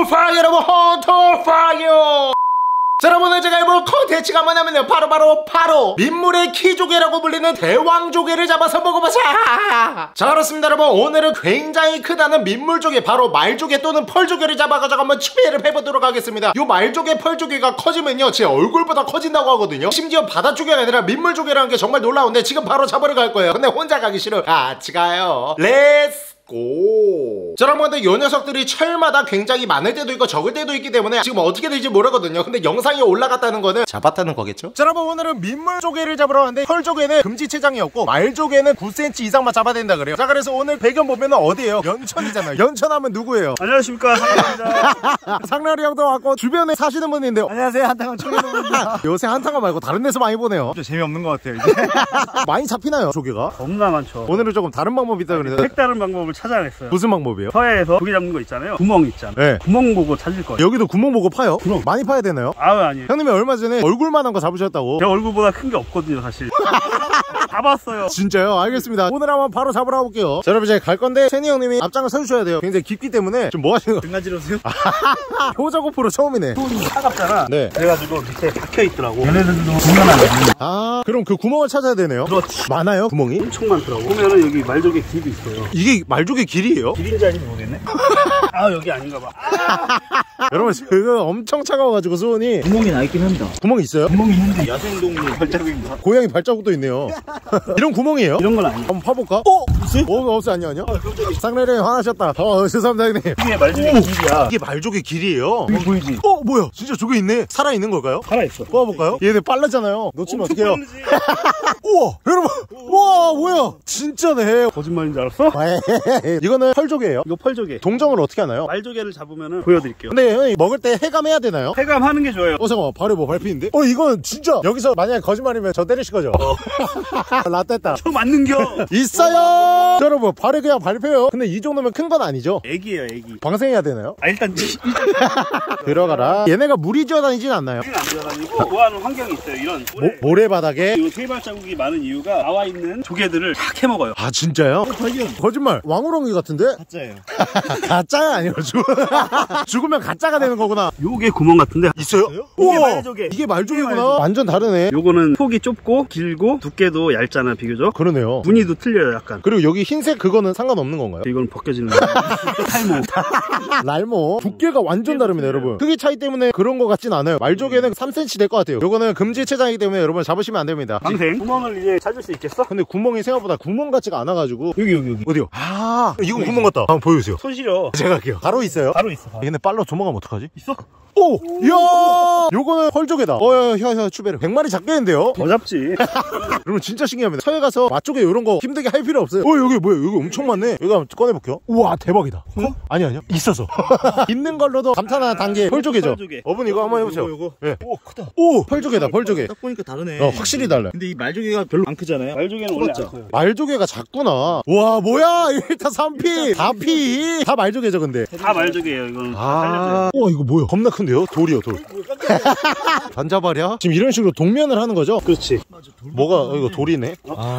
헌터파이어 여러분, 헌터파이어. 자, 여러분, 제가 해볼 컨텐츠가 뭐냐면요, 바로 민물의 키조개라고 불리는 대왕조개를 잡아서 먹어보자. 자, 그렇습니다 여러분. 오늘은 굉장히 크다는 민물조개, 바로 말조개 또는 펄조개를 잡아가지고 한번 추배를 해보도록 하겠습니다. 요 말조개, 펄조개가 커지면요 제 얼굴보다 커진다고 하거든요. 심지어 바다조개가 아니라 민물조개라는 게 정말 놀라운데 지금 바로 잡으러 갈 거예요. 근데 혼자 가기 싫어. 같이 가요. 렛츠 고! 자, 여러분, 근데 요 녀석들이 철마다 굉장히 많을 때도 있고 적을 때도 있기 때문에 지금 어떻게 될지 모르거든요. 근데 영상이 올라갔다는 거는 잡았다는 거겠죠? 자, 여러분, 오늘은 민물조개를 잡으러 왔는데 펄조개는 금지체장이었고 말조개는 9cm 이상만 잡아야 된다 그래요. 자, 그래서 오늘 배경 보면은 어디예요? 연천이잖아요. 연천하면 누구예요? 안녕하십니까, 상렬입니다. 상렬이 형도 왔고 주변에 사시는 분인데요. 안녕하세요, 한탕원 청년입니다. 요새 한탕원 말고 다른 데서 많이 보네요. 좀 재미없는 것 같아요, 이제. 많이 잡히나요, 조개가? 겁나 많죠. 오늘은 조금 다른 방법이 있다 그러는데 색다른 방법을 찾아냈어요. 무슨 방법이에요? 서해에서 조개 잡는 거 있잖아요. 구멍 있잖아요. 네. 구멍 보고 찾을 거예요. 여기도 구멍 보고 파요? 그럼. 많이 파야 되나요? 아니에요. 형님이 얼마 전에 얼굴만한 거 잡으셨다고. 제 얼굴보다 큰 게 없거든요, 사실. 잡았어요. 진짜요? 알겠습니다. 오늘 한번 바로 잡으러 가볼게요. 자, 여러분, 이제 갈 건데 세니 형님이 앞장을 서주셔야 돼요. 굉장히 깊기 때문에 좀 뭐 하시는 거? 등가지러세요? 효자 고프로 처음이네. 손이 차갑잖아. 네. 그래가지고 밑에 박혀있더라고. 얘네들도 장난하거든요. 아, 그럼 그 구멍을 찾아야 되네요. 그렇지. 많아요, 구멍이? 엄청 많더라고. 보면은 여기 말조개 길도 있어요. 이게 말조개 길이에요? 길인지 아닌지 모르겠네. 아, 여기 아닌가 봐. 여러분, 지금 엄청 차가워가지고 수온이. 구멍이 나 있긴 합니다. 구멍 있어요? 구멍이 있는데 야생동물 발자국인가? 고양이 발자국도 있네요. 이런 구멍이에요? 이런 건 아니에요. 한번 파볼까? 무슨? 없어, 아니요. 상례령이 화나셨다. 죄송합니다, 형님. 이게 말조개 길이야. 이게 말조개 길이에요? 여기 보이지? 뭐야? 진짜 조개 있네. 살아있는 걸까요? 살아있어. 뽑아볼까요? 얘네 빨라잖아요. 놓치면 어떡해요? 빠르지? 우와, 여러분. 우와, 뭐야? 진짜네. 거짓말인 줄 알았어? 이거는 펄조개예요. 이거 펄조개. 동정을 어떻게 하나요? 말조개를 잡으면 보여드릴게요. 근데 형님 먹을 때 해감해야 되나요? 해감하는 게 좋아요. 잠깐만, 발에 뭐 밟히는데? 이건 진짜 여기서 만약에 거짓말이면 저 때리실 거죠? 라떼다. 저 맞는겨. 있어요. 자, 여러분, 발에 그냥 밟혀요. 근데 이 정도면 큰 건 아니죠? 애기예요, 애기. 방생해야 되나요? 일단 들어가라. 얘네가 물이 지어다니진 않나요? 우리는 안 들어다니고 좋아하는 환경이 있어요. 이런 모래바닥에. 이 세발자국이 많은 이유가 나와 있는 조개들을 다 캐먹어요. 아, 진짜요? 거짓말. 왕우렁이 같은데? 가짜예요. 가짜야 아니라 죽으면 가짜가 되는 거구나. 요게 구멍 같은데 있어요? 이게 말조개. 이게 말조개구나. 이게 말조개. 완전 다르네. 요거는 폭이 좁고 길고 두께도 얇잖아, 비교적. 그러네요. 무늬도 틀려요, 약간. 그리고 여기 흰색 그거는 상관없는 건가요? 이건 벗겨지는 거. 탈모. 날모. 두께가 완전 다릅니다, 여러분. 크기 차이 때문에 그런 거 같진 않아요. 말조개는 3cm 될 것 같아요. 요거는 금지체장이기 때문에 여러분 잡으시면 안 됩니다. 방생. 구멍을 이제 찾을 수 있겠어? 근데 구멍이 생각보다 구멍 같지가 않아가지고. 여기. 어디요? 이건 구멍 같다. 한번 보여주세요. 손 시려. 제가 할게요. 바로 있어요? 바로 있어. 근데 빨라 도망가면 어떡하지? 있어? 이야! 요거는 펄조개다. 혀, 추베르. 100마리 잡겠는데요? 더 잡지. 여러분, 진짜 신기합니다. 서해 가서 맛조개 요런 거 힘들게 할 필요 없어요. 여기 뭐야? 여기 엄청 많네. 여기 한번 꺼내볼게요. 우와, 대박이다. 아니요. 있어서. 있는 걸로도 감탄하는 단계 펄조개죠. 펄조개. 어분 이거 한번 해보세요. 요거. 네. 오, 크다. 펄조개다, 펄조개. 딱 보니까 다르네. 확실히 달라요. 근데 이 말조개가 별로 안 크잖아요. 말조개는 원래 안 커요. 말조개가 작구나. 와, 뭐야? 1타 3피, 4피. 다 말조개죠, 근데. 다 말조개예요, 이건. 우와, 이거 뭐야? 겁나 큰데요? 돌이요, 돌. 단자발이야? 지금 이런 식으로 동면을 하는 거죠? 그렇지. 뭐가 이거 돌이네.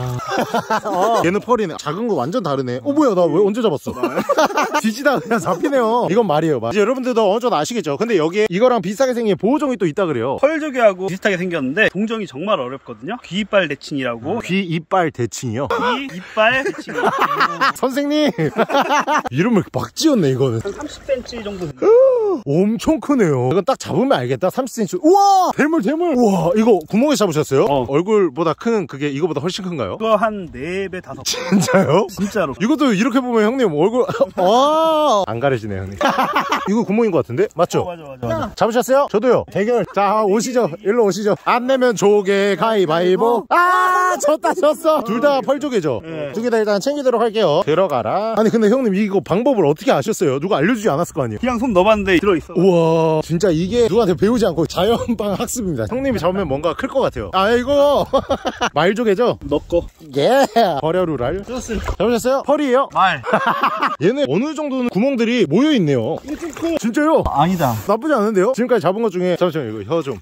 얘는 펄이네. 작은 거 완전 다르네. 뭐야, 나 왜 언제 잡았어? 뒤지다 그냥 잡히네요. 이건 말이에요, 말. 이제 여러분들도 어느 정도 아시겠죠? 근데 여기에 이거랑 비슷하게 생긴 보호종이 또 있다 그래요. 펄조개하고 비슷하게 생겼는데 동정이 정말 어렵거든요. 귀 이빨 대칭이라고. 귀 이빨 대칭이요? 귀 이빨 대칭. 선생님 이름을 막 지었네. 이거는 한 30cm 정도. 엄청 크네요. 이건 딱 잡으면 알겠다. 30cm. 우와, 대물. 우와, 이거 구멍에 잡으셨어요? 얼굴보다 큰 그게 이거보다 훨씬 큰가요? 그거 한 4배 5배. 진짜요? 진짜로. 이것도 이렇게 보면 형님 얼굴 안 가려지네, 형님. 이거 구멍인 것 같은데? 맞죠? 맞아. 잡으셨어요? 저도요. 대결. 자, 오시죠. 일로 오시죠. 안 내면 조개 가위바위보. 졌어. 둘 다 펄조개죠? 네. 두 개 다 일단 챙기도록 할게요. 들어가라. 아니, 근데 형님 이거 방법을 어떻게 아셨어요? 누가 알려주지 않았을 거 아니에요? 그냥 손 넣어봤는데 들어있어. 우와, 진짜 이게 누구한테 배우지 않고 자연방 학습입니다. 형님이 잡으면 뭔가 클 것 같아요. 이거 말조개죠? 넣고. 예. 버려루랄. 잡으셨어요? 펄이에요? 말. 얘네 어느 정도는 구멍들이 모여있네요. 이거 좀 커. 진짜요? 아니다. 나쁘지 않은데요? 지금까지 잡은 것 중에. 잠시만요, 이거 혀 좀.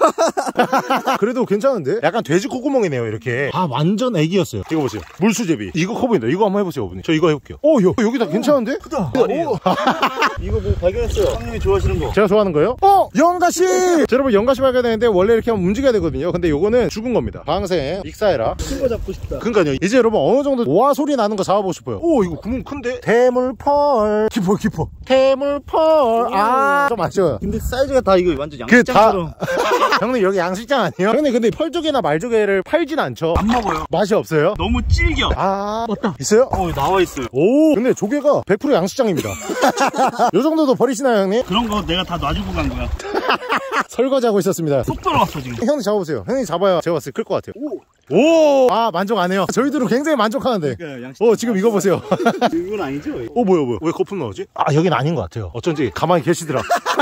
그래도 괜찮은데? 약간 돼지 콧구멍이네요, 이렇게. 완전 애기였어요. 이거 보세요. 물수제비. 이거 커 보인다. 이거 한번 해보세요, 어머니. 저 이거 해볼게요. 여기다 괜찮은데? 크다. 이거 뭐 발견했어요. 형님이 좋아하시는 거. 제가 좋아하는 거요? 영가시! 여러분 영가시 발견했는데 원래 이렇게 하면 움직여야 되거든요. 근데 요거는 죽은 겁니다. 방생 익사해라. 큰 거 잡고 싶다. 그러니까요. 이제 여러분 어느 정도 와 소리 나는 거 잡아보고 싶어요. 오 이거 구멍 큰데? 대물펄 깊어 대물펄. 좀 아쉬워요. 근데 사이즈가 다 이거 완전 그 양식장처럼. 형님 여기 양식장 아니에요? 형님 근데 펄조개나 말조개를 팔진 않죠? 안 먹어요. 맛이 없어요? 너무 질겨. 맞다. 있어요? 나와 있어요. 오 근데 조개가 100% 양식장입니다. 요 정도도 버리시나요 형님? 그런 거 내가 다 놔주고 간 거야. 설거지하고 있었습니다. 속 들어갔어 지금. 형님 잡아보세요. 형님 잡아야 제가 봤을 때 클 것 같아요. 오! 만족 안 해요. 저희들은 굉장히 만족하는데. 그러니까 양식장. 지금 이거 보세요. 이건 아니죠? 뭐야. 왜 거품 나오지? 여긴 아닌 것 같아요. 어쩐지 가만히 계시더라.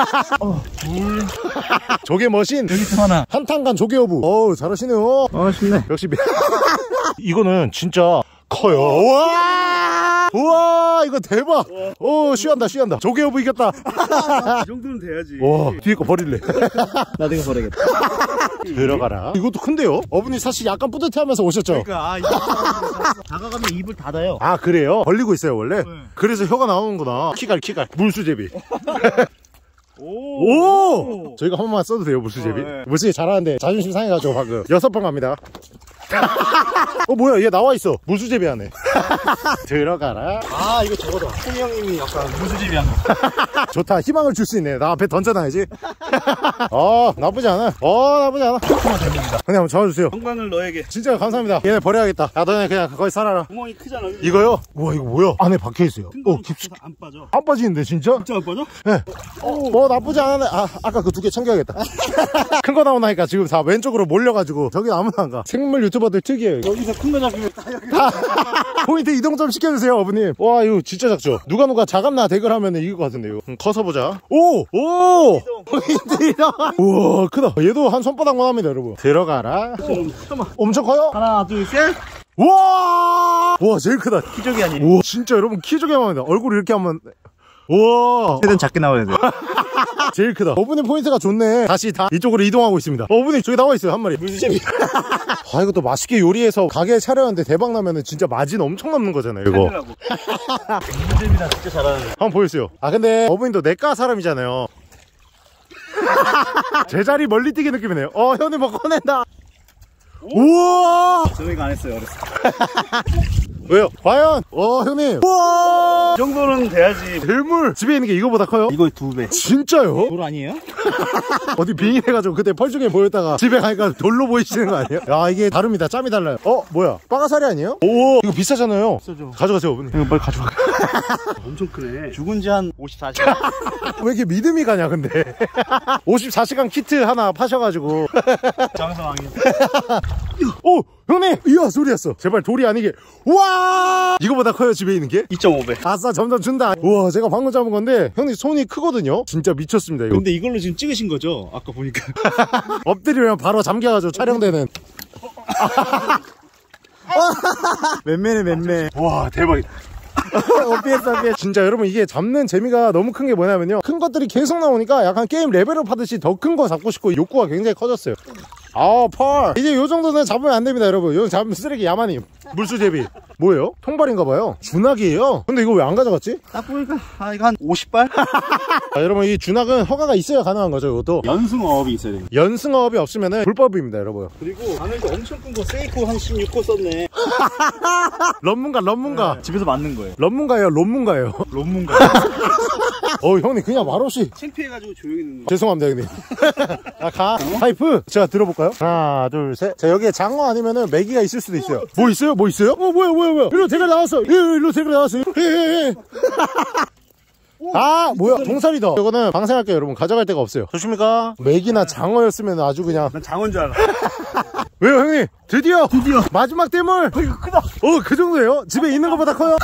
조개 머신. 여기 또 하나. 한탄간 조개 어부. 잘하시네요. 쉽네. 역시 이거는 진짜 커요. 우와, 이거 대박. 쉬한다. 조개 어부 이겼다. 이 정도는 돼야지. 와, 뒤에 거 버릴래. 나중에 버리겠다. 들어가라. 이것도 큰데요? 어머니 사실 약간 뿌듯해하면서 오셨죠? 그러니까 이거 다가가면 입을 닫아요. 그래요? 벌리고 있어요 원래? 그래서 혀가 나오는구나. 키갈 물수제비. 오! 저희가 한 번만 써도 돼요 물수제비? 네. 물수제비 잘하는데 자존심 상해가지고 방금 6번 갑니다. 뭐야 얘 나와있어. 물수제비 안에. 들어가라. 이거 저거다. 손이 형님이 약간 무수집이 한 거. 좋다. 희망을 줄 수 있네. 나 앞에 던져놔야지. 나쁘지 않아. 조금만 됩니다. 형님 한번 잡아주세요. 건강을 너에게. 진짜 감사합니다. 얘네 버려야겠다. 너네 그냥 거기 살아라. 구멍이 크잖아. 그치? 이거요? 우와 이거 뭐야? 안에 박혀있어요. 깊이 안 빠져. 안 빠지는데 진짜? 진짜 안 빠져? 네. 나쁘지 않은데 아까 그 2개 챙겨야겠다. 큰 거 나오나니까 지금 다 왼쪽으로 몰려가지고 저기 아무나 안 가. 생물 유튜버들 특이해요. 여기서 큰 거 잡히면 다 여기. 포인트 이동 좀 시켜주세요 어머님. 와 이거 진짜 작죠? 누가 자감나 대결하면 이길 것 같은데 이거. 커서 보자. 오! 포인트 이동. 우와 크다. 얘도 한 손바닥만 합니다 여러분. 들어가라. 엄청 커요? 하나, 둘, 셋. 와 제일 크다. 키조개 아니에요? 우와 진짜 여러분 키조개 합니다. 얼굴 이렇게 하면 우와 최대한 작게 나와야 돼요. 제일 크다. 어부님 포인트가 좋네. 다시 다 이쪽으로 이동하고 있습니다. 어부님 저기 나와있어요 한 마리. 물수제비. 이것도 맛있게 요리해서 가게에 차려는데 대박 나면은 진짜 마진 엄청 남는 거잖아요 이거. 물수제비나 진짜 잘하는. 한번 보여주세요. 근데 어부님도 내과 사람이잖아요. 제자리 멀리 뛰기 느낌이네요. 형님 뭐 꺼낸다. 우와 저는 이거 안 했어요 어렸을 때. 왜요? 과연? 형님. 우와 이 정도는 돼야지. 대물. 집에 있는 게 이거보다 커요? 이거 2배. 진짜요? 돌 아니에요? 어디 빙의해가지고 그때 펄중에 보였다가 집에 가니까 돌로 보이시는 거 아니에요? 이게 다릅니다. 짬이 달라요. 뭐야? 빠가사리 아니에요? 오 이거 비싸잖아요. 비싸죠. 가져가세요 어머니. 이거 빨리 가져가. 엄청 크네. 죽은 지 한 54시간. 왜 이렇게 믿음이 가냐 근데. 54시간 키트 하나 파셔가지고. 장사왕이. 형님 이야 소리였어. 제발 돌이 아니게. 우와 이거보다 커요 집에 있는 게? 2.5배. 아싸 점점 준다. 우와 제가 방금 잡은 건데 형님 손이 크거든요. 진짜 미쳤습니다 이거. 근데 이걸로 지금 찍으신 거죠? 아까 보니까. 엎드리면 바로 잠겨가지고 촬영되는. 맨매네. 와 대박이다. 진짜 여러분 이게 잡는 재미가 너무 큰 게 뭐냐면요, 큰 것들이 계속 나오니까 약간 게임 레벨업 하듯이 더 큰 거 잡고 싶고 욕구가 굉장히 커졌어요. 펄 이제 요 정도는 잡으면 안 됩니다 여러분. 요 잡으면 쓰레기. 야만이 물수제비 뭐예요? 통발인가봐요. 준학이에요. 근데 이거 왜 안 가져갔지? 딱 보니까 이거 한 50발? 여러분 이 준학은 허가가 있어야 가능한 거죠. 이것도 연승어업이 있어야 됩니다. 연승어업이 없으면 불법입니다 여러분. 그리고 안에도 엄청 큰 거 세이코 한 16코 썼네. 런문가. 집에서 맞는 거예요. 런문가예요. 론문가. 형님 그냥 말없이. 창피해가지고 조용히 있는 거. 죄송합니다 형님. 파이프 제가 들어볼까요? 하나 둘 셋. 자 여기에 장어 아니면은 메기가 있을 수도 있어요. 뭐 있어요? 뭐야 일로 대가리 나왔어. 일로 대가리 나왔어. 뭐야 동살이다. 이거는 방생할게요 여러분. 가져갈 데가 없어요. 좋습니까? 메기나 장어였으면 아주 그냥. 난 장어인 줄 알아. 왜요 형님? 드디어 마지막 대물. 이거 크다. 그 정도예요? 집에 있는 것보다 커요?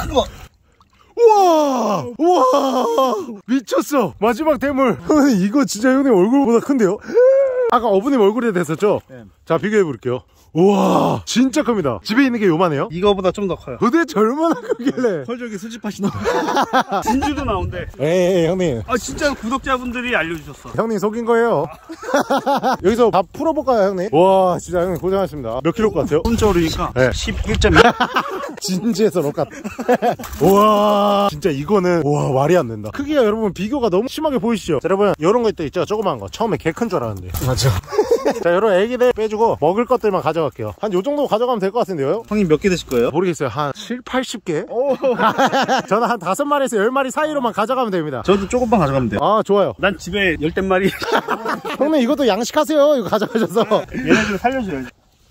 우와 미쳤어. 마지막 대물. 이거 진짜 형님 얼굴보다 큰데요? 아까 어부님 얼굴에 됐었죠? 네. 자, 비교해 볼게요. 우와, 진짜 큽니다. 집에 있는 게 요만해요? 이거보다 좀 더 커요. 도대체 얼마나 크길래? 펄저기 수집하시나? 진주도 나온대. 에이, 형님. 아 진짜 구독자분들이 알려주셨어. 형님 속인 거예요. 여기서 밥 풀어볼까요, 형님? 와, 진짜 형님 고생하셨습니다. 몇 킬로 같아요? 혼자오르니까 네. 11.2. 진지해서 녹았. 우와, 진짜 이거는 와 말이 안 된다. 크기가 여러분 비교가 너무 심하게 보이시죠? 자, 여러분 이런 거 있죠? 조그만 거. 처음에 개 큰 줄 알았는데. 맞죠. 자, 여러분 애기들 빼주고 먹을 것들만 가져갈게요. 한 요 정도 가져가면 될 것 같은데요? 형님 몇 개 드실 거예요? 모르겠어요. 한 7, 80개? 저는 한 5마리에서 10마리 사이로만 가져가면 됩니다. 저도 조금만 가져가면 돼요. 아, 좋아요. 난 집에 10댓마리. 형님 이것도 양식하세요. 이거 가져가셔서. 얘네들 살려줘야지.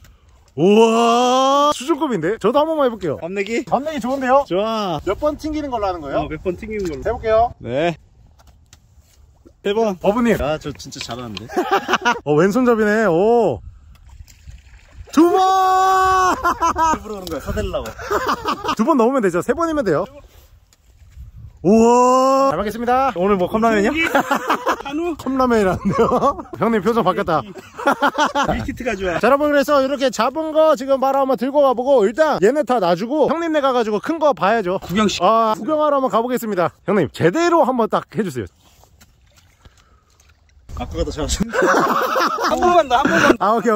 우와, 수준급인데? 저도 한 번만 해볼게요. 밤내기? 밤내기 좋은데요? 좋아. 몇 번 튕기는 걸로 하는 거예요? 몇 번 튕기는 걸로. 해볼게요. 네. 1번. 어부님. 아, 저 진짜 잘하는데. 왼손잡이네. 오. 2번! 일부러 그런 거야, 사달라고. 2번 넘으면 되죠. 3번이면 돼요. 우와. 잘 먹겠습니다. 오늘 뭐 컵라면이요? 한우 컵라면이라는데요? 형님 표정 바뀌었다. 밀키트 가져와. 자, 여러분, 그래서 이렇게 잡은 거 지금 바로 한번 들고 가보고, 일단 얘네 다 놔주고 형님네 가가지고 큰 거 봐야죠. 구경식. 아, 구경하러 한번 가보겠습니다. 형님 제대로 한번 딱 해주세요. 아까가 더 잘하셨네. 한 번만 더, 한 번만 더. 아, 오케이.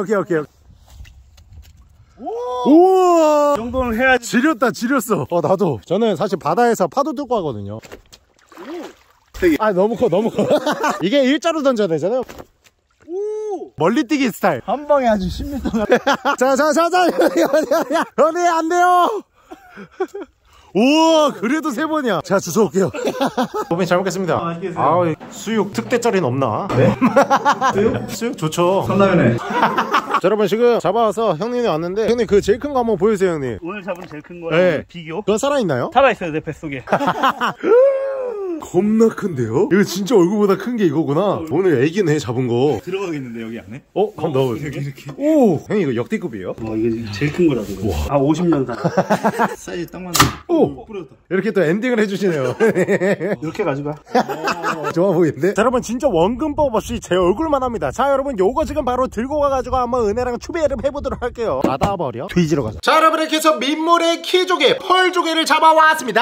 우와, 이 정도는 해야지. 지렸다, 지렸어. 나도. 저는 사실 바다에서 파도 뚫고 하거든요. 아, 너무 커. 이게 일자로 던져야 되잖아요. 멀리 뛰기 스타일. 한 방에 아주 10m. 자. 형님, 안 돼요. 우와, 그래도 3번이야. 자, 주워올게요. 고민 잘 먹겠습니다. 맛있게 드세요. 아우, 수육 특대짜리는 없나? 네? 수육 좋죠. 컵라면에. 자, 여러분 지금 잡아와서 형님이 왔는데, 형님 그 제일 큰 거 한번 보여주세요, 형님. 오늘 잡은 제일 큰 거랑 네. 비교. 그건 살아있나요? 살아있어요, 내 뱃속에. 겁나 큰데요? 이거 진짜 얼굴보다 큰 게 이거구나. 오늘 애기네 잡은 거. 들어가겠는데, 여기 안에? 한번 넣어보세요. 이렇게. 오, 형님 이거 역대급이에요? 이게 제일 큰 거라고. 아, 50년 산. 사이즈 딱 맞네. 오! 뿌렸다. 이렇게 또 엔딩을 해주시네요. 이렇게 가져가. 좋아 보이는데? 자, 여러분 진짜 원근법 없이 제 얼굴만 합니다. 자, 여러분 요거 지금 바로 들고 가가지고 한번 은혜랑 추배를 해보도록 할게요. 닫아버려. 뒤지러 가자. 자, 여러분 이렇게 해서 민물의 키조개, 펄조개를 잡아왔습니다.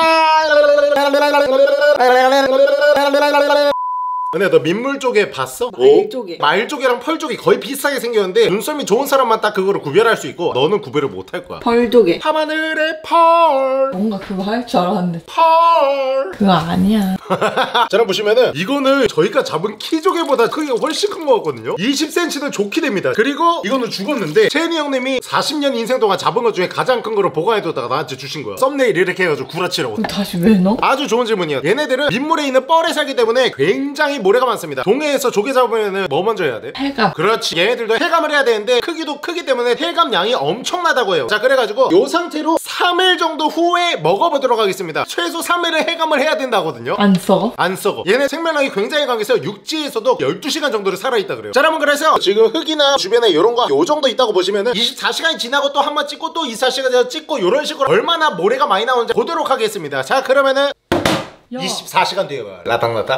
근데 너 민물조개 봤어? 말조개. 말조개랑 펄조개 거의 비슷하게 생겼는데 눈썰미 좋은 사람만 딱 그거를 구별할 수 있고 너는 구별을 못 할 거야. 벌조개. 밤하늘의 펄. 뭔가 그거 할 줄 알았는데 펄. 그거 아니야. 자, 여러분 보시면은 이거는 저희가 잡은 키조개보다 크기가 훨씬 큰 거거든요. 20cm는 좋게 됩니다. 그리고 이거는 죽었는데 채니 형님이 40년 인생 동안 잡은 것 중에 가장 큰 거를 보관해뒀다가 나한테 주신 거야. 썸네일 이렇게 해가지고 구라치라고. 그럼 다시 왜 넣어? 아주 좋은 질문이야. 얘네들은 민물에 있는 뻘에 살기 때문에 굉장히 모래가 많습니다. 동해에서 조개 잡으면은 뭐 먼저 해야 돼? 해감. 그렇지. 얘네들도 해감을 해야 되는데 크기도 크기 때문에 해감 양이 엄청나다고 해요. 자, 그래가지고 요 상태로 3일 정도 후에 먹어보도록 하겠습니다. 최소 3일은 해감을 해야 된다거든요. 안 썩어? 안 썩어. 얘네 생명력이 굉장히 강해서 육지에서도 12시간 정도를 살아있다 그래요. 자, 여러분 그래서 지금 흙이나 주변에 요런 거 요 정도 있다고 보시면은 24시간이 지나고 또 한 번 찍고 또 24시간 찍고 요런 식으로 얼마나 모래가 많이 나오는지 보도록 하겠습니다. 자, 그러면은 야. 24시간 뒤에 봐요. 라닥라닥.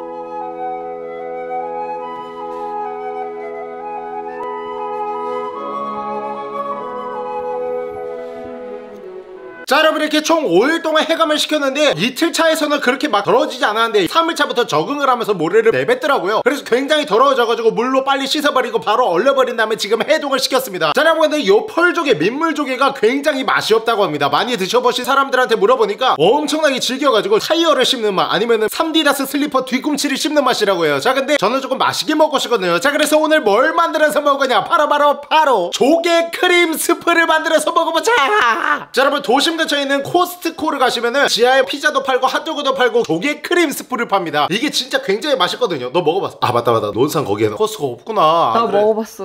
자, 여러분 이렇게 총 5일 동안 해감을 시켰는데 이틀 차에서는 그렇게 막 더러워지지 않았는데 3일 차부터 적응을 하면서 모래를 내뱉더라고요. 그래서 굉장히 더러워져가지고 물로 빨리 씻어버리고 바로 얼려버린 다음에 지금 해동을 시켰습니다. 자, 여러분 근데 요 펄조개, 민물조개가 굉장히 맛이 없다고 합니다. 많이 드셔보신 사람들한테 물어보니까 엄청나게 질겨가지고 타이어를 씹는 맛 아니면은 3디다스 슬리퍼 뒤꿈치를 씹는 맛이라고 해요. 자, 근데 저는 조금 맛있게 먹고 싶거든요. 자, 그래서 오늘 뭘 만들어서 먹으냐? 바로 조개 크림 스프를 만들어서 먹어보자. 자, 여러분 도심 근처에 있는 코스트코를 가시면은 지하에 피자도 팔고 핫도그도 팔고 조개 크림 스프를 팝니다. 이게 진짜 굉장히 맛있거든요. 너 먹어봤어? 아, 맞다. 논산 거기에는 코스트코 없구나. 나 그래. 먹어봤어.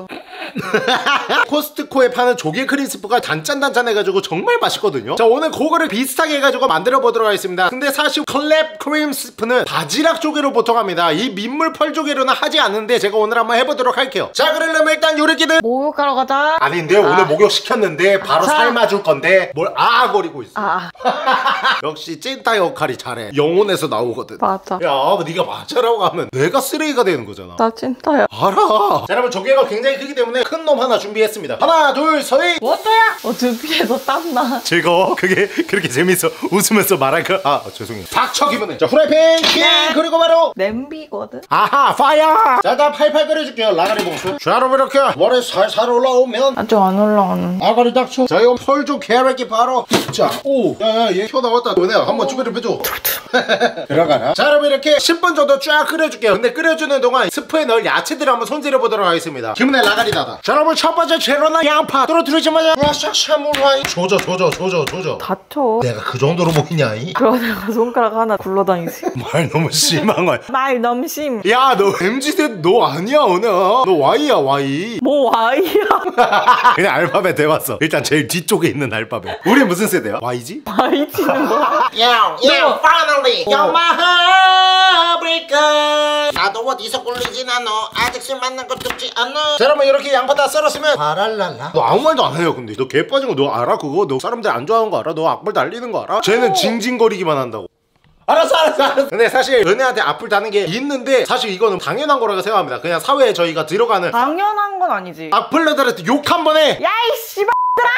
코스트코에 파는 조개 크리스프가 단짠단짠해가지고 정말 맛있거든요. 자, 오늘 그거를 비슷하게 해가지고 만들어 보도록 하겠습니다. 근데 사실 클랩 크림스프는 바지락 조개로 보통 합니다. 이 민물 펄 조개로는 하지 않는데 제가 오늘 한번 해보도록 할게요. 자, 그러려면 일단 요리기들 목욕하러 가자. 아닌데 오늘 목욕 시켰는데 바로 자. 삶아줄 건데 뭘 거리고 있어. 역시 찐따 역할이 잘해. 영혼에서 나오거든. 맞아. 야, 네가 맞아라고 하면 내가 쓰레기가 되는 거잖아. 나 찐따야. 알아. 자, 여러분 조개가 굉장히 크기 때문에 큰 놈 하나 준비했습니다. 하나, 둘, 셋. 뭐야? 두피에서 땀나. 즐거워? 그게 그렇게 재밌어? 웃으면서 말할까? 죄송해요. 닥쳐 기분에. 자, 후라이팬 킹. 그리고 바로 냄비거든. 아하, 파이어. 자, 일단 팔팔 끓여줄게요. 라가리 봉투. 자, 여러분 이렇게 머리 살살 올라오면 아직 안 올라오는. 아가리 닥쳐. 자, 이거 펄좀 캐릭이 바로. 자, 오, 야야, 얘 튀어나왔다. 너네 한번 준비를 해줘. 들어가라. 자, 여러분 이렇게 10분 정도 쫙 끓여줄게요. 근데 끓여주는 동안 스프에 넣을 야채들을 한번 손질해 보도록 하겠습니다. 기분에 라가리다다. 자, 여러분 첫 번째 재료는 양파. 떨어뜨리자마자 와샥 사무라이. 조져. 다쳐. 내가 그 정도로 보이냐? 그러다가 손가락 하나 굴러다니지. 말 너무 심한 거야. 말 너무 심. 야, 너 MZ세대 너 아니야, 오늘. 너 Y야, Y. 뭐 와이야. 그냥 알파벳 대봤어. 일단 제일 뒤쪽에 있는 알파벳. 우리 무슨 세대야? Y지? 와이지는 거야. Yeah, finally, you're my heartbreaker. 나도 어디서 꿀리진 않아. 아직 술 만난 것 덥지 않아. 자, 여러분 이렇게 양파 다 썰었으면 바랄랄라. 너 아무 말도 안 해요. 근데 너 개 빠진 거 너 알아? 그거 너 사람들 안 좋아하는 거 알아? 너 악플 달리는 거 알아? 쟤는 징징거리기만 한다고. 알았어. 근데 사실 연애한테 악플 다는 게 있는데 사실 이거는 당연한 거라고 생각합니다. 그냥 사회에 저희가 들어가는 당연한 건 아니지. 악플러들한테 욕 한 번에 야이 씨발.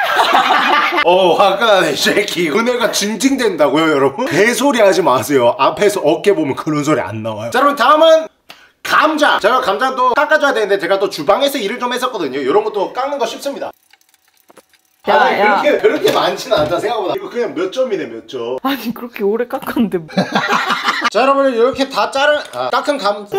화가 나네 쉐키. 은혜가 징징댄다고요 여러분? 개소리 하지 마세요. 앞에서 어깨 보면 그런 소리 안 나와요. 자, 여러분 다음은 감자. 제가 감자도 깎아줘야 되는데 제가 또 주방에서 일을 좀 했었거든요. 이런 것도 깎는 거 쉽습니다. 야. 그렇게 많지는 않다 생각보다. 이거 그냥 몇 점이네 몇 점. 아니 그렇게 오래 깎았는데 뭐. 자, 여러분 이렇게 다 깎은 감자.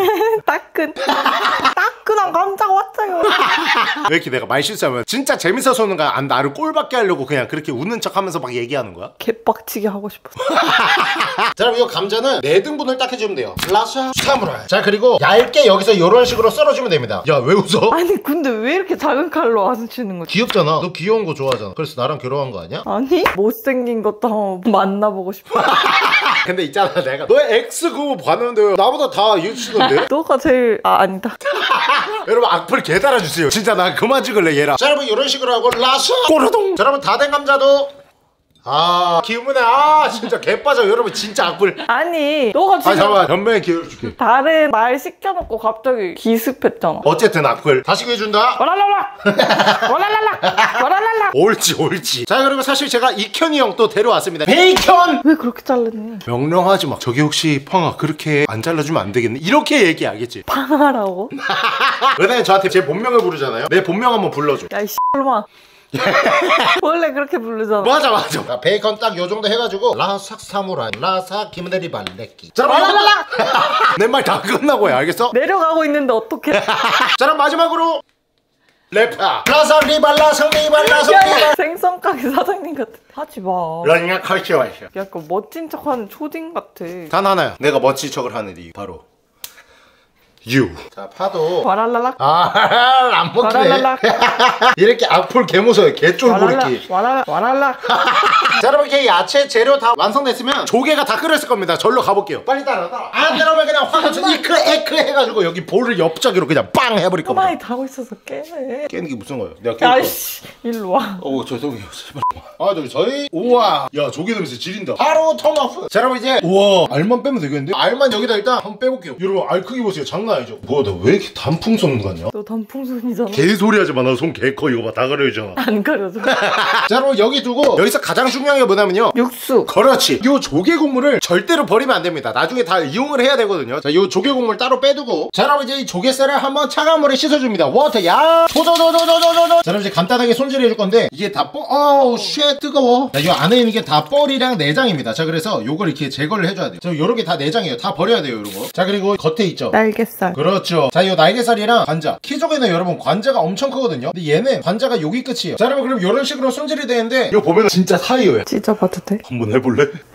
따끈한 감자가 왔어요. 왜 이렇게 내가 말 실수하면 진짜 재밌어서 오는가? 나를 꼴받게 하려고 그냥 그렇게 웃는 척하면서 막 얘기하는 거야? 개빡치게 하고 싶어. 자, 그럼 이 감자는 4등분을 딱 해주면 돼요. 라샤 사무라이. 자, 그리고 얇게 여기서 이런 식으로 썰어주면 됩니다. 야, 왜 웃어? 아니 근데 왜 이렇게 작은 칼로 아스치는 거지? 귀엽잖아. 너 귀여운 거 좋아하잖아. 그래서 나랑 결혼한 거 아니야? 아니 못생긴 것도 한번 만나보고 싶어. 근데 있잖아, 내가 너의 X 그거 봤는데 나보다 다 유치던데? 너가 제일 아니다. 여러분 악플 개 달아주세요. 진짜 나 그만 찍을래 얘랑. 자, 여러분 이런 식으로 하고 라샤 꼬르동. 자, 여러분 다 된 감자도 기분에 진짜 개 빠져. 여러분 진짜 악플. 아니 너가 지금 잠깐만 변명의 기회를 줄게. 다른 말 시켜놓고 갑자기 기습했잖아. 어쨌든 악플 다시 해준다. 와랄랄라. 옳지. 자, 그리고 사실 제가 이현이 형 또 데려왔습니다. 베이컨. 왜 그렇게 잘랐니? 명령하지 마. 저기 혹시 펑아 그렇게 안 잘라주면 안 되겠네. 이렇게 얘기하겠지. 방하라고? 왜냐면 저한테 제 본명을 부르잖아요. 내 본명 한번 불러줘. 야이 씨발마. 원래 그렇게 부르잖아. 맞아. 자, 베이컨 딱 요 정도 해가지고 라삭 사무라이 라삭 김대리 발레끼. 자, 와랄랄라. 내 말 다 끝나고 해. 알겠어? 내려가고 있는데 어떡해. 자, 그럼 마지막으로 래파 라삭 리발 라삭 리발 라삭 리발. 생선 가게 사장님 같아. 하지 마. 런냐 칼치와이셔. 약간 멋진 척하는 초딩 같아. 단 하나야. 내가 멋진 척을 하는 이유 바로 유. 자, 파도. 와랄랄라. 안 먹네. 와랄랄라. 이렇게 악플 개무서워. 개쫄보리끼. 와랄라. 자, 여러분 이렇게 야채 재료 다 완성됐으면 조개가 다 끓였을 겁니다. 절로 가볼게요. 빨리 따라. 안 따라오면 그냥 화가 이크 에크 해가지고 여기 볼을 옆자기로 그냥 빵 해버릴 겁니다. 가만히 타고 있어서 깨네. 깨는 게 무슨 거예요? 내가 깰 거야. 야이씨 일로 와. 죄송해요. 저희 우와, 야, 조개 냄새 지린다. 바로 턴오프. 자, 여러분 이제 우와, 알만 빼면 되겠는데? 알만 여기다 일단 한번 빼볼게요. 여러분 알 크기 보세요. 장난 아니죠? 뭐야, 나 왜 이렇게 단풍선 같냐? 너 단풍선이잖아. 개소리 하지 마. 나 손 개 커. 이거 봐, 다 가려지잖아. 안 가려져. 자, 여러분 여기 두고 여기서 가장 중요한 게 뭐냐면요, 육수. 그렇지. 요 조개 국물을 절대로 버리면 안 됩니다. 나중에 다 이용을 해야 되거든요. 자, 요 조개 국물 따로 빼두고, 자, 여러분 이제 이 조개살을 한번 차가운 물에 씻어줍니다. 워터 야 조조조조조조조. 자, 여러분 이제 간단하게 손질해 줄 건데 이게 다 어우 쉣 뜨거워. 자, 요 안에 있는 게 다 뻘이랑 내장입니다. 자, 그래서 요걸 이렇게 제거를 해줘야 돼요. 자, 요렇게 다 내장이에요. 다 버려야 돼요, 요거. 자, 그리고 겉에 있죠, 날개살. 그렇죠. 자, 요 날개살이랑 관자. 키조개는 여러분 관자가 엄청 크거든요. 근데 얘는 관자가 여기 끝이에요. 자, 여러분 그럼 요런 식으로 손질이 되는데 이거 보면 진짜 사이어야. 찢어봐도 돼? 한번 해볼래?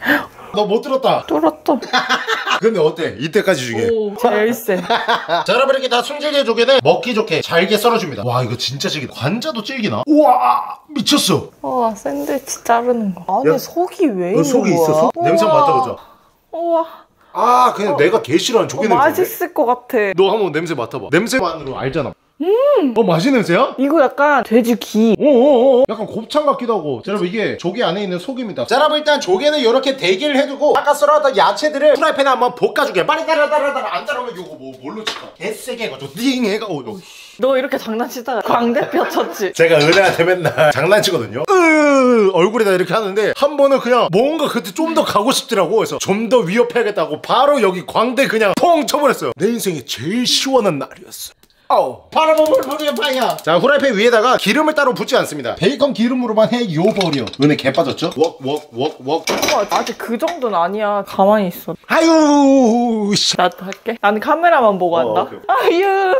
너 못 들었다. 뚫었어. 근데 어때? 이때까지 중에. 오, 제일세. 자, 여러분 이렇게 다 손질개 조개는 먹기 좋게 잘게 썰어줍니다. 와, 이거 진짜 질기다. 관자도 질기나? 우와, 미쳤어. 우와, 샌드위치 자르는 거. 안에 야, 속이 왜 있는 속이 거야? 있어. 속? 냄새 우와. 맡아보자. 우와. 아, 그냥 내가 개 싫어하는 조개 냄새. 맛있을 것 같아. 너 한번 냄새 맡아봐. 냄새만으로 알잖아. 맛있는 냄새야? 이거 약간 돼지 기. 오오오, 약간 곱창 같기도 하고. 자, 여러분 이게 조개 안에 있는 속입니다. 자, 여러분 일단 조개는 이렇게 대기를 해두고 아까 썰어놨던 야채들을 프라이팬에 한번 볶아줄게. 빨리 따라 안 따르면 이거 뭘로 칠까? 개세게 해가지고 띵 해가지고. 너 이렇게 장난치다가 광대뼈 쳤지? 제가 은혜한테 맨날 장난치거든요. 얼굴에다 이렇게 하는데 한 번은 그냥 뭔가 그때 좀 더 가고 싶더라고. 그래서 좀 더 위협해야겠다고 바로 여기 광대 그냥 통 쳐버렸어요. 내 인생에 제일 시원한 날이었어. 아우, 바라보물 버려 파야. 자, 후라이팬 위에다가 기름을 따로 붓지 않습니다. 베이컨 기름으로만 해요 버려. 은혜 개 빠졌죠? 웍. 우와, 아직 그 정도는 아니야. 가만히 있어. 아유 씨. 나도 할게. 나는 카메라만 보고 한다. 오케이. 아유.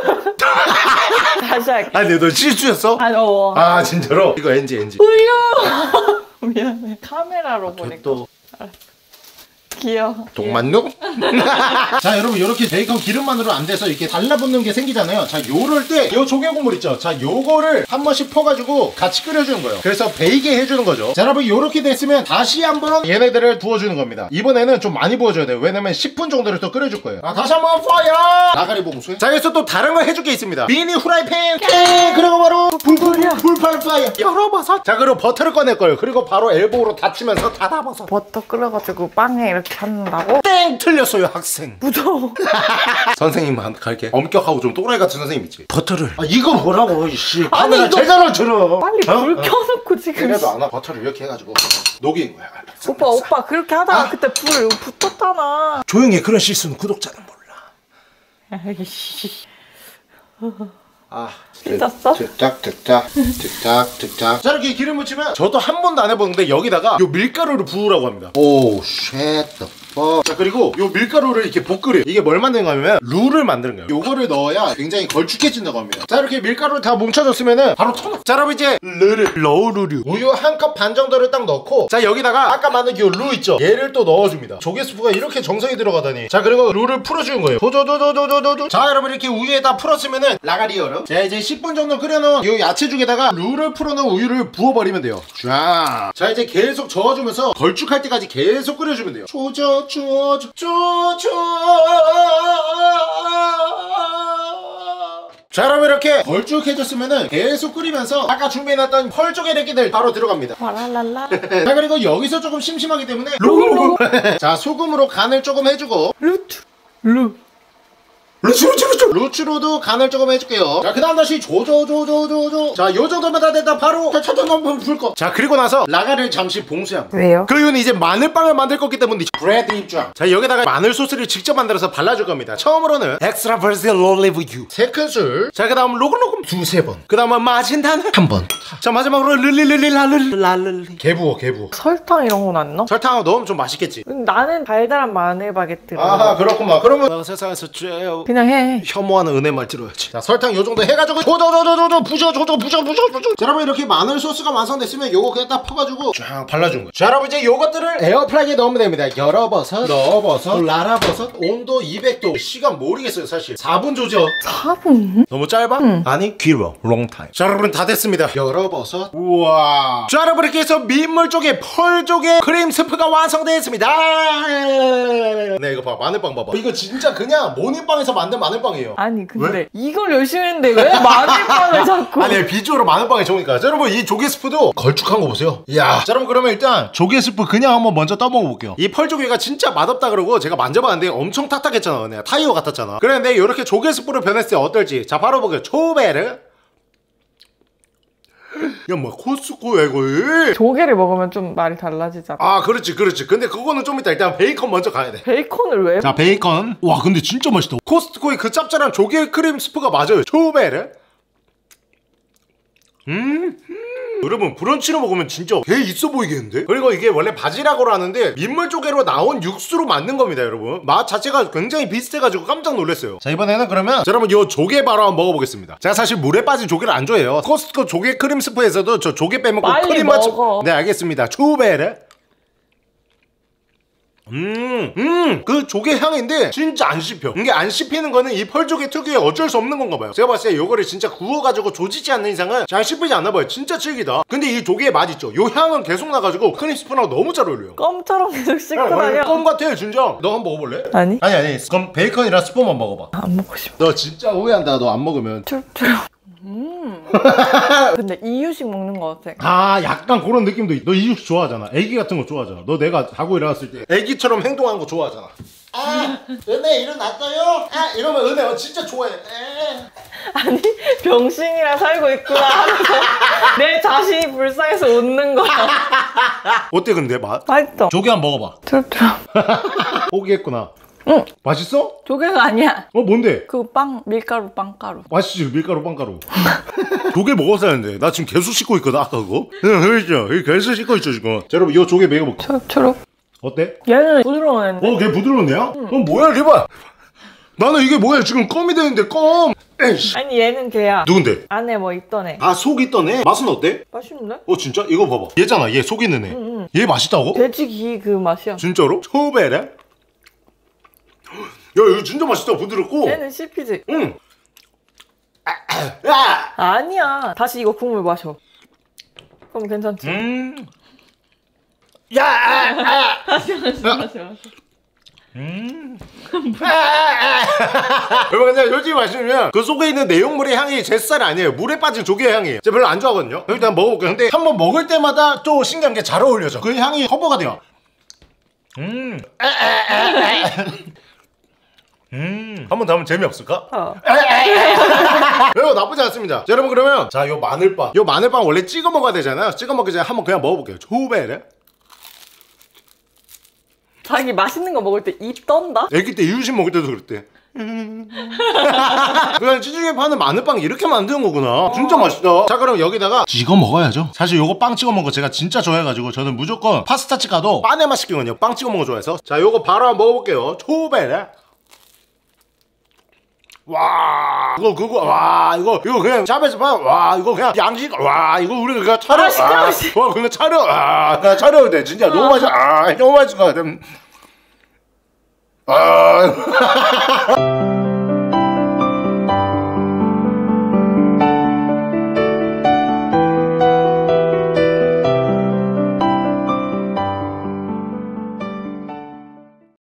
다시 할게. 아니 너 실수였어? 아유. 아 진짜로? 이거 NG. 울려. 미안해. 카메라로 보니까. 또 귀여워. 동만누? 자, 여러분 이렇게 베이컨 기름만으로 안 돼서 이렇게 달라붙는 게 생기잖아요. 자, 요럴 때 요 조개 국물 있죠? 자, 요거를 한 번씩 퍼가지고 같이 끓여주는 거예요. 그래서 베이게 해주는 거죠. 자, 여러분 요렇게 됐으면 다시 한번 얘네들을 부어주는 겁니다. 이번에는 좀 많이 부어줘야 돼요. 왜냐면 10분 정도를 또 끓여줄 거예요. 아, 다시 한번 파이어! 나가리 봉수에. 자, 여기서 또 다른 거 해줄 게 있습니다. 미니 후라이팬 그리고 바로 불파이어 열어버섯. 자, 그리고 버터를 꺼낼 거예요. 그리고 바로 엘보로 닫히면서 닫아버섯. 버터 끓여가지고 빵에 이렇게 한다고? 땡! 틀렸어요, 학생. 무서워. 선생님만 갈게. 엄격하고 좀 또라이 같은 선생님 있지. 버터를. 아, 이거 뭐라고, 이씨. 카메라 이거- 제대로 들어. 빨리 불 켜놓고 지금. 그래도 안 와. 버터를 이렇게 해가지고 녹인 거야. 오빠 그렇게 하다가 그때 불 붙었잖아. 조용히 해. 그런 실수는 구독자는 몰라. 아이씨. 아, 찢었어? 득작. 자, 이렇게 기름 묻히면 저도 한 번도 안 해보는데 여기다가 요 밀가루를 부으라고 합니다. 오, 쉣. 자, 그리고 요 밀가루를 이렇게 볶으래요. 이게 뭘 만드는 거냐면 룰을 만드는 거예요. 요거를 넣어야 굉장히 걸쭉해진다고 합니다. 자, 이렇게 밀가루를 다 뭉쳐줬으면은 바로 터놓. 자, 여러분 이제 러우루류 우유 한 컵 반 정도를 딱 넣고, 자, 여기다가 아까 만든 요 루 있죠? 얘를 또 넣어줍니다. 조개 스프가 이렇게 정성이 들어가다니. 자, 그리고 루를 풀어주는 거예요. 도도도도도도도. 자, 여러분 이렇게 우유에다 풀었으면은 라가리 얼음. 자, 이제 10분 정도 끓여놓은 요 야채죽에다가 루를 풀어놓은 우유를 부어버리면 돼요. 자, 이제 계속 저어주면서 걸쭉할 때까지 계속 끓여주면 돼요. 자, 여러분 이렇게 걸쭉해졌으면은 계속 끓이면서 아까 준비해놨던 펄조개 래끼들 바로 들어갑니다. 와랄랄라. 자, 그리고 여기서 조금 심심하기 때문에 자, 소금으로 간을 조금 해주고 루츠로도 간을 조금 해줄게요. 자, 그 다음 다시 조조조조조조. 자, 요 정도면 다 됐다. 바로 차차 한번 불 거. 자, 그리고 나서 라가를 잠시 봉쇄합니다. 왜요? 그 이유는 이제 마늘빵을 만들 거기 때문에 브레드 입장. 자, 여기다가 마늘 소스를 직접 만들어서 발라줄 겁니다. 처음으로는 엑스트라 버질 올리브 유 3큰술. 자, 그 다음 로그로금 2-3번. 그 다음은 마진단을 1번. 자, 마지막으로 르리르리라르르 개부어. 설탕 이런 건 안 넣어? 설탕을 넣으면 좀 맛있겠지. 나는 달달한 마늘 바게트를. 아하, 그렇구만. 그러면 세상에서 제일 그냥 해. 혐오하는 은혜 말 들어야지. 자, 설탕 요 정도 해가지고 조조조조조 부셔. 자, 여러분 이렇게 마늘 소스가 완성됐으면 요거 그냥 딱 퍼가지고 쫙 발라준 거예요. 자, 여러분 이제 요것들을 에어프라이기에 넣으면 됩니다. 열어버섯, 넣어버섯, 라라버섯, 온도 200도. 시간 모르겠어요 사실. 4분 조져. 4분? 너무 짧아? 아니 길어. 롱타임. 자, 여러분 다 됐습니다. 열어버섯. 우와. 자, 여러분 이렇게 해서 민물 쪽에 펄 쪽에 크림 스프가 완성되었습니다. 네, 이거 봐. 마늘빵 봐봐. 이거 진짜 그냥 모닝빵에서 만든 마늘빵이에요. 아니 근데 이걸 열심히 했는데 왜 마늘빵을 자꾸. 아니, 비주얼로 마늘빵이 좋으니까. 자, 여러분 이 조개 스프도 걸쭉한 거 보세요. 이야. 자, 여러분 그러면 일단 조개 스프 그냥 한번 먼저 떠먹어 볼게요. 이 펄조개가 진짜 맛없다 그러고 제가 만져봤는데 엄청 탁탁했잖아. 내가 타이어 같았잖아. 그런데 이렇게 조개 스프로 변했을 때 어떨지. 자, 바로 보게요. 초베르. 야, 뭐 코스코야 이거. 조개를 먹으면 좀 말이 달라지잖아. 아, 그렇지. 근데 그거는 좀 이따. 일단 베이컨 먼저 가야 돼. 베이컨을 왜? 자, 베이컨. 와, 근데 진짜 맛있다. 코스트코의 그 짭짤한 조개 크림 스프가 맞아요. 초베르. 여러분 브런치로 먹으면 진짜 개 있어 보이겠는데? 그리고 이게 원래 바지락으로 하는데 민물조개로 나온 육수로 만든 겁니다. 여러분 맛 자체가 굉장히 비슷해가지고 깜짝 놀랐어요. 자, 이번에는 그러면 자, 여러분 요 조개 바로 한번 먹어보겠습니다. 제가 사실 물에 빠진 조개를 안 좋아해요. 코스트코 조개 크림 스프에서도 저 조개 빼먹고 빨리 크림 맛. 먹어. 네, 알겠습니다. 초베르. 그 조개 향인데 진짜 안 씹혀. 이게 안 씹히는 거는 이 펄조개 특유의 어쩔 수 없는 건가 봐요. 제가 봤을 때 요거를 진짜 구워가지고 조지지 않는 이상은 잘 씹히지 않나 봐요. 진짜 질기다. 근데 이 조개의 맛 있죠? 요 향은 계속 나가지고 크림스프랑 너무 잘 어울려요. 껌처럼 계속 씹고 다녀. 껌 같아 진짜. 너 한번 먹어볼래? 아니? 아니 그럼 베이컨이랑 스프만 먹어봐. 안 먹고 싶어. 너 진짜 후회한다. 너 안 먹으면. 툴툴. 근데 이유식 먹는 거 같아. 아 약간 그런 느낌도 있. 너 이육식 좋아하잖아. 애기 같은 거 좋아하잖아. 너 내가 자고 일어났을 때 애기처럼 행동하는 거 좋아하잖아. 아 은혜 일어났어요? 아 이러면 은혜 진짜 좋아해. 아니 병신이랑 살고 있구나 하면서 내 자신이 불쌍해서 웃는 거야. 어때 근데 맛? 맛있어. 조개 한번 먹어봐. 툴툴. 포기했구나. 응. 맛있어? 조개가 아니야. 뭔데? 그 빵 밀가루 빵가루. 맛있지 밀가루 빵가루. 조개 먹었어야 했는데 나 지금 계속 씻고 있거든 아까 그거. 응 그렇죠. 계속 씻고 있죠 지금. 자 여러분 이거 조개 먹여볼게. 초록. 어때? 얘는 부드러운 애인데. 걔 부드러운 애야? 뭐야 걔봐. 나는 이게 뭐야 지금 껌이 되는데 껌. 에이씨. 아니 얘는 걔야. 누군데? 안에 뭐 있던 애. 아 속 있던 애? 맛은 어때? 맛있는데? 진짜? 이거 봐봐. 얘잖아 얘 속 있는 애. 얘 맛있다고? 돼지기 그 맛이야. 진짜로? 초베레? 야 이거 진짜 맛있다 부드럽고. 얘는 씹히지? 응. 야. 아니야. 다시 이거 국물 마셔. 그럼 괜찮지? 야. 마셔. 여러분 근데 솔직히 말씀드리면 그 속에 있는 내용물의 향이 제 스타일 아니에요. 물에 빠진 조개의 향이에요. 제가 별로 안 좋아하거든요. 일단 먹어볼게요. 근데 한번 먹을 때마다 또 신기한 게 잘 어울려져. 그 향이 커버가 돼요. 한번 더 하면 재미없을까? 여러분 나쁘지 않습니다. 자, 여러분 그러면 자 요 마늘빵 원래 찍어 먹어야 되잖아요. 찍어 먹기 전에 한번 그냥 먹어볼게요. 초베레. 자기 맛있는 거 먹을 때 입 떤다? 애기 때 이유식 먹을 때도 그랬대. 그냥 시중에 파는 마늘빵 이렇게 만드는 거구나. 진짜 맛있다. 자 그럼 여기다가 찍어 먹어야죠. 사실 요거 빵 찍어 먹은 거 제가 진짜 좋아해가지고 저는 무조건 파스타집 가도 빵에만 시키거든요. 빵 찍어 먹는 거 좋아해서. 자 요거 바로 한번 먹어볼게요. 초베레. 와 이거 그냥 샵에서 와 이거 그냥 양식 와 이거 우리 그냥 차려 와 그냥 차려 그냥 차려도 돼 진짜 너무 맛있어 너무 맛있을 것 같아